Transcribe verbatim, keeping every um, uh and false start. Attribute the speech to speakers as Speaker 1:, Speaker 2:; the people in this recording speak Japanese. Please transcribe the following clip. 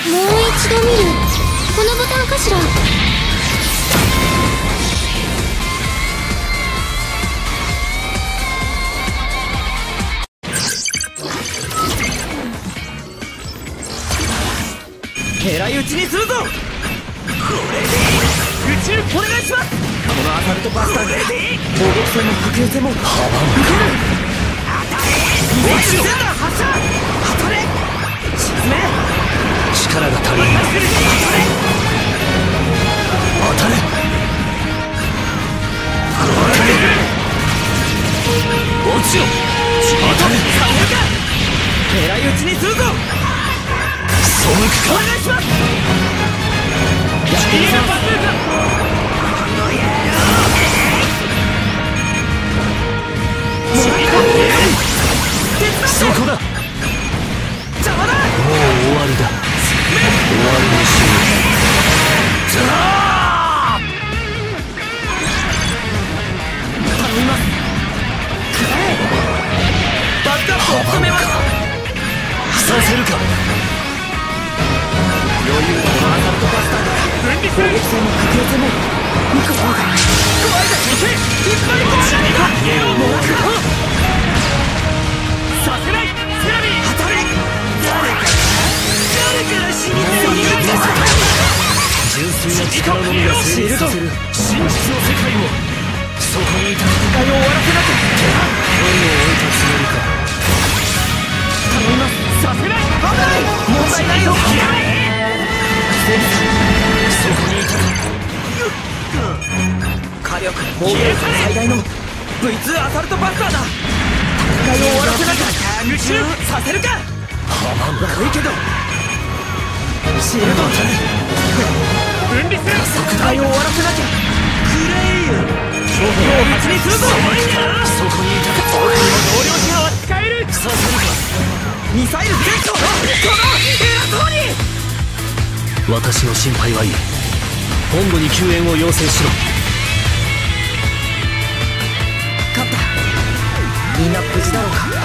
Speaker 1: 一度見る。このボタンかしら。
Speaker 2: 狙い撃ちにするぞ。これで宇宙お願いします。このアサルトバスターで砲撃戦も波形戦も受ける。当たれ。ミサイルセンター発射。当たれ。沈め。
Speaker 3: 力が足りない。
Speaker 2: 当たれ。
Speaker 3: 当たれ。
Speaker 2: 当たれ。
Speaker 3: 落ちろ。
Speaker 2: 当たれ。させるか。狙い撃ちにするぞ。
Speaker 3: 背くか。
Speaker 2: お願いします。やってみせます。
Speaker 3: そこだ。
Speaker 2: 邪魔だ。
Speaker 3: もう終わりだ。終わりにしよう。
Speaker 2: 頼みます。バックアップを務めます。
Speaker 3: させるか。
Speaker 2: 余裕だ。このアサルトバスターが分離する。砲撃戦も波形戦も向こうが怖いだけ行け。引っ張り込めないか。もうさせない。セラミー当たれ。誰か誰から死にたい。
Speaker 3: 純粋な力のみが成立させる真実の世界を。そこにいた
Speaker 2: 戦いを終わらせなきゃ。
Speaker 3: 何を置いたつもりか。
Speaker 2: 頼みます。させない。危ない。問題ないよ。
Speaker 3: そこにいたか。
Speaker 2: 火力防御力最大の ブイツー アサルトバスターだ。戦いを終わらせなきゃ。無臭させるか。悪いけどシールド分離する。戦いを終わらせなきゃ。クレイユ標的をはちにするぞ。
Speaker 3: そこにいたか。
Speaker 2: 僕の同僚シェアは使える。
Speaker 3: させるか。
Speaker 2: ミサイルゼット。この偉そうに。
Speaker 3: 私の心配はいい。本部に救援を要請しろ。
Speaker 2: 勝った。みんな無事だろうか。